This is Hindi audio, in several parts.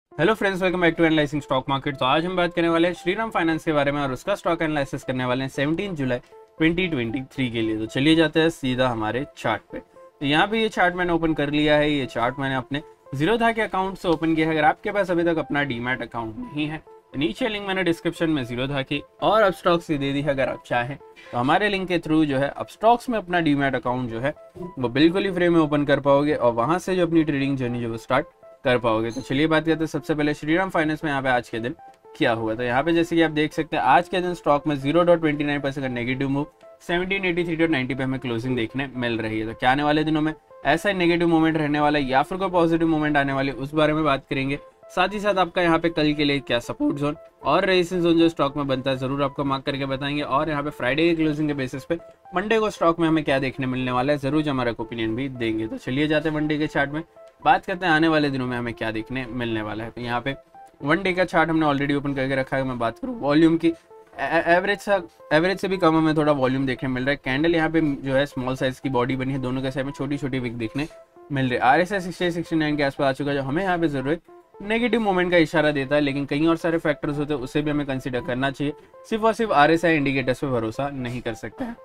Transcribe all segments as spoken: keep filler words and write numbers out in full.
Hello friends, welcome back to analysing stock market. तो आज हम बात करने वाले हैं श्रीराम फाइनेंस के बारे में और उसका स्टॉक एनालिसिस करने वाले हैं सत्रह जुलाई ट्वेंटी ट्वेंटी थ्री के लिए। तो चलिए जाते हैं सीधा हमारे चार्ट पे। तो यहाँ पे ये चार्ट मैंने ओपन कर लिया है। ये चार्ट मैंने अपने जीरोधा के अकाउंट से ओपन किया है। अगर आपके पास अभी तक अपना डीमैट अकाउंट नहीं है तो नीचे लिंक मैंने डिस्क्रिप्शन में जीरोधा की और अब स्टॉक्स की दे दी है। अगर आप चाहें तो हमारे लिंक के थ्रू जो है अब स्टॉक्स में अपना डीमैट अकाउंट जो है वो बिल्कुल ही फ्री में ओपन कर पाओगे और वहां से जो अपनी ट्रेडिंग जर्नी जो वो स्टार्ट कर पाओगे। तो चलिए बात करते हैं सबसे पहले श्रीराम फाइनेंस में यहाँ पे आज के दिन क्या हुआ। तो यहाँ पे जैसे कि आप देख सकते हैं आज के दिन स्टॉक में zero dot twenty nine percent का negative move seventeen eighty three dot ninety पे हमें क्लोजिंग देखने मिल रही है। तो क्या आने वाले दिनों में ऐसा नेगेटिव मूवमेंट रहने वाला है या फिर कोई पॉजिटिव मूवमेंट आने वाली उस बारे में बात करेंगे। साथ ही साथ आपका यहाँ पे कल के लिए क्या सपोर्ट जोन और रेजिस्टेंस जोन जो स्टॉक में बनता है जरूर आपको मार्क करके बताएंगे। और यहाँ पे फ्राइडे के क्लोजिंग के बेसिस पे मंडे को स्टॉक में हमें क्या देखने मिलने वाला है जरूर जो हमारा ओपिनियन भी देंगे। तो चलिए जाते हैं मंडे के चार्ट में, बात करते हैं आने वाले दिनों में हमें क्या देखने मिलने वाला है। तो यहाँ पे वन डे का चार्ट हमने ऑलरेडी ओपन करके रखा है। मैं बात करूँ वॉल्यूम की, एवरेज सा एवरेज से भी कम हमें थोड़ा वॉल्यूम देखने मिल रहा है। कैंडल यहाँ पे जो है स्मॉल साइज की बॉडी बनी है, दोनों के साइड में छोटी छोटी विक देखने मिल रही है। R S I sixty sixty nine के आसपास आ चुका है जो हमें यहाँ पे जरूरत नेगेटिव मूवमेंट का इशारा देता है। लेकिन कई और सारे फैक्टर्स होते हैं उसे भी हमें कंसीडर करना चाहिए, सिर्फ और सिर्फ आर एस आई इंडिकेटर्स पे भरोसा नहीं कर सकते हैं।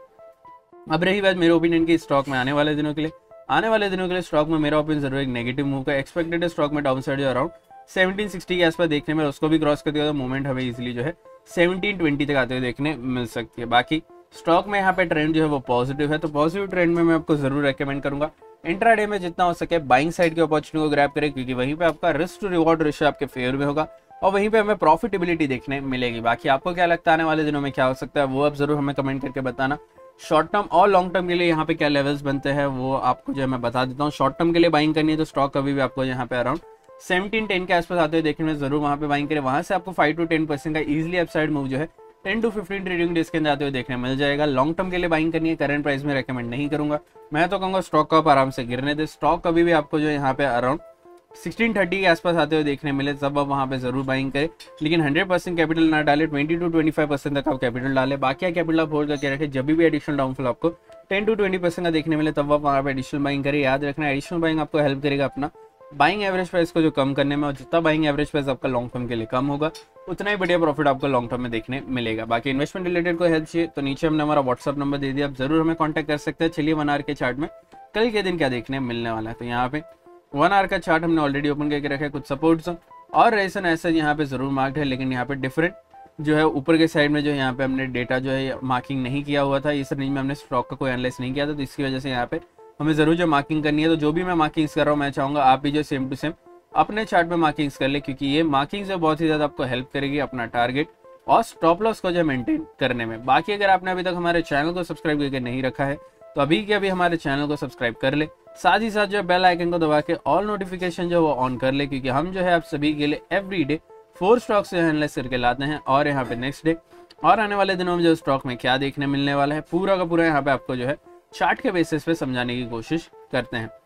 अब रही बात मेरे ओपिनियन की स्टॉक में आने वाले दिनों के लिए आने वाले दिनों के लिए स्टॉक में मेरा ओपिनियन जरूर एक नेगेटिव मूव का एक्सपेक्टेड है। स्टॉक में डाउन साइड जो अराउंड सेवनटीन सिक्सटी के आसपास देखने में, उसको भी क्रॉस कर दिया तो मूवमेंट हमें इजीली जो है सेवनटीन ट्वेंटी तक आते हुए देखने मिल सकती है। बाकी स्टॉक में यहाँ पे ट्रेंड जो है वो पॉजिटिव है, तो पॉजिटिव ट्रेंड में मैं आपको जरूर रेकमेंड करूंगा इंट्राडे में जितना हो सके बाइंग साइड की अपॉर्चुनिटी को ग्रैब करें, क्योंकि वहीं पे आपका रिस्क टू रिवॉर्ड रेशियो आपके फेवर में होगा और वहीं पे हमें प्रॉफिटेबिलिटी देखने मिलेगी। बाकी आपको क्या लगता है आने वाले दिनों में क्या हो सकता है वो आप जरूर हमें कमेंट करके बताना। शॉर्ट टर्म और लॉन्ग टर्म के लिए यहाँ पे क्या लेवल्स बनते हैं वो आपको जो है मैं बता देता हूँ। शॉर्ट टर्म के लिए बाइंग करनी है तो स्टॉक कभी भी आपको यहाँ पे अराउंड सेवनटीन टेन के आसपास आते हुए देखने में जरूर वहाँ पे बाइंग करें। वहाँ से आपको फाइव टू टेन परसेंट का इजिली अपसाइड मूव जो है ten to fifteen trading days के अंदर आते हुए देखने मिल जाएगा। लॉन्ग टर्म के लिए बाइंग करनी है, करंट प्राइस में रेकमेंड नहीं करूंगा। मैं तो कहूँगा स्टॉक को आप आराम से गिरने दे। स्टॉक कभी भी आपको जो यहाँ पे अराउंड सिक्सटीन थर्टी के आसपास आते हुए देखने मिले तब आप वहाँ पे जरूर बाइंग करें, लेकिन हंड्रेड परसेंट कैपिटल ना डाले, twenty to twenty five percent तक आप कैपिटल डाले। बाकी कैपिटल आप होल्ड करके रखें, जब भी एडिशनल डाउनफॉल आपको टेन टू ट्वेंटी परसेंट का देखने मिले तब आप वहाँ पे एडिशनल बाइंग करें। याद रखना एडिशनल बाइंग आपको हेल्प करेगा अपना बाइंग एवरेज प्राइस को जो कम करने में, और जितना बाइंग एवरेज प्राइस आपका लॉन्ग टर्म के लिए कम होगा उतना ही बढ़िया प्रॉफिट आपको लॉन्ग टर्म में देखने मिलेगा। बाकी इन्वेस्टमेंट रिलेटेड कोई हेल्प चाहिए तो नीचे हमने हमारा व्हाट्सअप नंबर दे दिया, आप जरूर हमें कांटेक्ट कर सकते हैं। चलिए वन आवर के चार्ट में कल के दिन क्या देखने मिलने वाला है। तो यहाँ पे वन आवर का चार्ट हमने ऑलरेडी ओपन करके रखा है। कुछ सपोर्ट जोन और रेसन ऐसा यहाँ पे जरूर मार्क्ड है, लेकिन यहाँ पे डिफरेंट जो है ऊपर के साइड में जो यहाँ पे हमने डेटा जो है मार्किंग नहीं किया हुआ था, इस रेंज में हमने स्टॉक का कोई एनालाइज नहीं किया था, तो इसकी वजह से यहाँ पे हमें जरूर जो मार्किंग करनी है। तो जो भी मैं मार्किंग्स कर रहा हूँ मैं चाहूँगा आप भी जो सेम टू सेम अपने चार्ट में मार्किंग्स कर ले, क्योंकि ये मार्किंग्स जो बहुत ही ज्यादा आपको हेल्प करेगी अपना टारगेट और स्टॉप लॉस को जो मेंटेन करने में। बाकी अगर आपने अभी तक हमारे चैनल को सब्सक्राइब करके नहीं रखा है तो अभी के अभी हमारे चैनल को सब्सक्राइब कर ले, साथ ही साथ जो बेल आइकन को दबा के ऑल नोटिफिकेशन जो वो ऑन कर ले, क्योंकि हम जो है आप सभी के लिए एवरी डे फोर स्टॉक्स जो है एनालाइज करके लाते हैं। और यहाँ पे नेक्स्ट डे और आने वाले दिनों में जो स्टॉक में क्या देखने मिलने वाला है पूरा का पूरा यहाँ पे आपको जो है चार्ट के बेसिस पे समझाने की कोशिश करते हैं।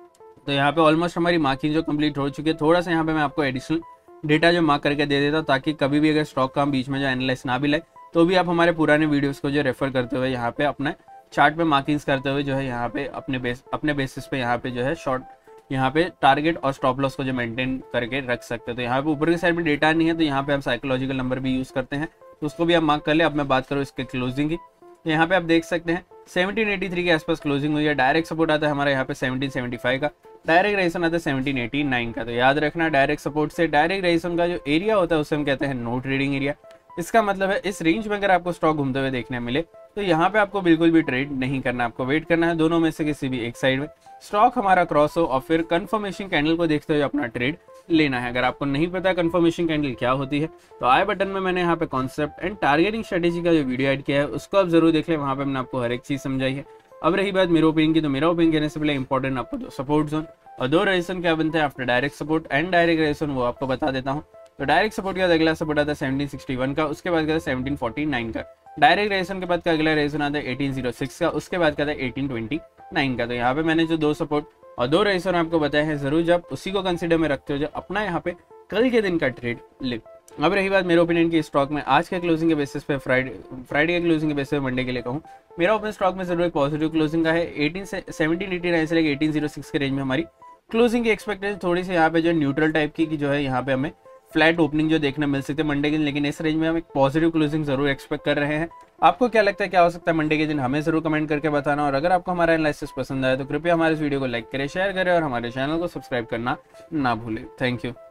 तो यहाँ पे ऑलमोस्ट हमारी मार्किंग जो कंप्लीट हो चुकी है। थोड़ा सा यहाँ पे मैं आपको एडिशनल डेटा जो मार्क करके दे देता हूँ, ताकि कभी भी अगर स्टॉक का हम बीच में जो एनालाइज ना भी लाए तो भी आप हमारे पुराने वीडियोस को जो रेफर करते हुए यहाँ पे अपने चार्ट पे मार्किंग्स करते हुए जो है यहाँ पे अपने बेस अपने बेसिस पे यहाँ पे जो है शॉर्ट यहाँ पे टारगेट और स्टॉप लॉस को जो मेंटेन करके रख सकते हैं। तो यहाँ पे ऊपर की साइड में डेटा नहीं है तो यहाँ पे हम साइकोलॉजिकल नंबर भी यूज करते हैं, तो उसको भी आप मार्क कर ले। अब मैं बात करूँ इसके क्लोजिंग की, यहाँ पे आप देख सकते हैं सेवनटीन एटी थ्री के आसपास क्लोजिंग हुई है। डायरेक्ट सपोर्ट आता है हमारे यहाँ पे सेवनटीन सेवेंटी फाइव का, डायरेक्ट रेजिस्टेंस आता है सेवनटीन एटी नाइन का। तो याद रखना डायरेक्ट सपोर्ट से डायरेक्ट रेजिस्टेंस का जो एरिया होता है उसे हम कहते हैं नो ट्रेडिंग एरिया। इसका मतलब है इस रेंज में अगर आपको स्टॉक घूमते हुए देखने मिले तो यहाँ पे आपको बिल्कुल भी ट्रेड नहीं करना, आपको वेट करना है दोनों में से किसी भी एक साइड में स्टॉक हमारा क्रॉस हो और फिर कंफर्मेशन कैंडल को देखते हुए अपना ट्रेड लेना है। अगर आपको नहीं पता कंफर्मेशन कैंडल क्या होती है तो आई बटन में मैंने यहाँ पे कॉन्सेप्ट एंड टारगेटिंग स्ट्रेटेजी का जो वीडियो ऐड किया है उसको आप जरूर देख लें, वहाँ पे मैंने आपको हर एक चीज समझाई है। अब रही बात मेरे ओपिनियन की, तो मेरा ओपिनियन कहने से पहले इंपॉर्टेंट आपको दो सपोर्ट जोन और दो रेजिस्टेंस क्या बनते हैं after direct support and direct resistance वो आपको बता देता हूँ। तो डायरेक्ट सपोर्ट के बाद अगला सपोर्ट आता है सेवनटीन सिक्सटी वन का, उसके बाद आता है सेवनटीन फोर्टी नाइन का। डायरेक्ट रेजिस्टेंस के बाद का अगला रेजिस्टेंस आता है एटीन ओ सिक्स का, उसके बाद का आता है एटीन ट्वेंटी नाइन का। तो यहाँ पे मैंने जो दो सपोर्ट और दो रेजिस्टेंस आपको बताया है, जरूर जब उसी को कंसीडर में रखते हो जो अपना यहाँ पे कल के दिन का ट्रेड ले। अब रही बात मेरे ओपिनियन की स्टॉक में आज के क्लोजिंग के बेसिस पे फ्राइडे फ्राइडे के क्लोजिंग के बेसिस पे मंडे के लिए कहूँ, मेरा ओपन स्टॉक में जरूर पॉजिटिव क्लोजिंग का है। एटीन से सेवनटीन एटी नाइन से लेकर एटीन ओ सिक्स के रेंज में हमारी क्लोजिंग की एक्सपेक्टेशन थोड़ी सी यहाँ पे जो न्यूट्रल टाइप की, की जो है यहाँ पे हमें फ्लैट ओपनिंग जो देखने मिल सकती है मंडे के दिन, लेकिन इस रेंज में हम एक पॉजिटिव क्लोजिंग जरूर एक्सपेक्ट कर रहे हैं। आपको क्या लगता है क्या हो सकता है मंडे के दिन, हमें जरूर कमेंट करके बताना। और अगर आपको हमारा एनालिसिस पसंद आए तो कृपया हमारे इस वीडियो को लाइक करें, शेयर करें और हमारे चैनल को सब्सक्राइब करना ना भूलें। Thank you.